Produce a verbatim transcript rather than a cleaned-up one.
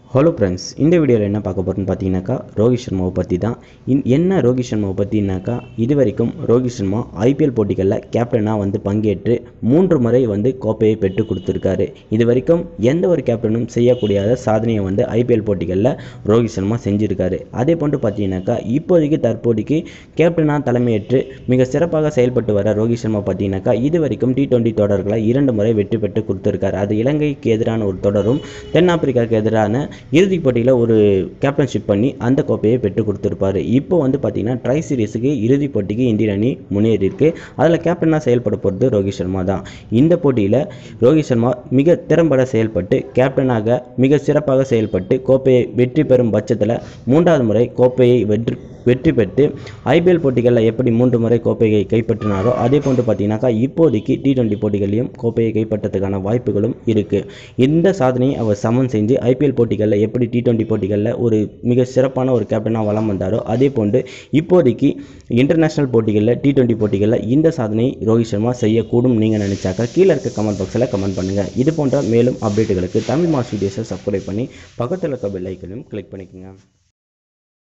Hello friends, இந்த வீடியோவில் என்ன பார்க்க போகிறோன்னு பார்த்தீங்கன்னாக்கா ரோஹித் சர்மாவை பற்றி தான். இன் என்ன ரோஹித் சர்மாவை பற்றினாக்கா, இது வரைக்கும் ரோஹித் சர்மா ஐபிஎல் போட்டிகளில் கேப்டனாக வந்து பங்கேற்று மூன்று முறை வந்து கோப்பையை பெற்று கொடுத்துருக்காரு. இது வரைக்கும் எந்த ஒரு கேப்டனும் செய்யக்கூடிய சாதனையை வந்து ஐபிஎல் போட்டிகளில் ரோஹித் சர்மா செஞ்சுருக்காரு. அதே போன்று பார்த்தீங்கன்னாக்கா இப்போதைக்கு தற்போதைக்கு கேப்டனாக தலைமையேற்று மிக சிறப்பாக செயல்பட்டு வர ரோஹித் சர்மா பார்த்தீங்கன்னாக்கா இது வரைக்கும் டி டுவெண்ட்டி தொடர்களை இரண்டு முறை வெற்றி பெற்று கொடுத்துருக்காரு. அது இலங்கைக்கு எதிரான ஒரு தொடரும் தென்னாப்பிரிக்காவுக்கு எதிரான இறுதிப் போட்டியில் ஒரு கேப்டன்ஷிப் பண்ணி அந்த கோப்பையை பெற்றுக் கொடுத்துருப்பாரு. இப்போ வந்து பார்த்தீங்கன்னா ட்ரை சீரீஸுக்கு இறுதிப் போட்டிக்கு இந்தியன் அணி முன்னேறி இருக்கு. அதில் கேப்டனாக செயல்பட போகிறது ரோஹித் சர்மா தான். இந்த போட்டியில் ரோஹித் சர்மா மிக திறம்பட செயல்பட்டு கேப்டனாக மிக சிறப்பாக செயல்பட்டு கோப்பையை வெற்றி பெறும் பட்சத்தில் மூன்றாவது முறை கோப்பையை வெற்றி வெற்றி பெற்று ஐபிஎல் போட்டிகளில் எப்படி மூன்று முறை கோப்பையை கைப்பற்றினாரோ அதே போன்று பார்த்தீங்கன்னாக்கா இப்போதைக்கு டி டுவெண்ட்டி போட்டிகளையும் கோப்பையை கைப்பற்றதுக்கான வாய்ப்புகளும் இருக்குது. இந்த சாதனையை அவர் சமன் செஞ்சு ஐபிஎல் போட்டிகளில் எப்படி டி டுவெண்ட்டி போட்டிகளில் ஒரு மிக சிறப்பான ஒரு கேப்டனாக வலம் வந்தாரோ அதே போன்று இப்போதைக்கு இன்டர்நேஷனல் போட்டிகளில் டி டுவெண்ட்டி போட்டிகளில் இந்த சாதனையை ரோஹித் சர்மா செய்யக்கூடும் நீங்கள் நினைச்சாக்கா கீழே இருக்க கமெண்ட் பாக்ஸில் கமெண்ட் பண்ணுங்கள். இது போன்ற மேலும் அப்டேட்டுகளுக்கு தமிழ் மாஸ் வீடியோஸை சப்ஸ்கிரைப் பண்ணி பக்கத்தில் இருக்க பெல் ஐக்கனையும் கிளிக் பண்ணிக்கோங்க.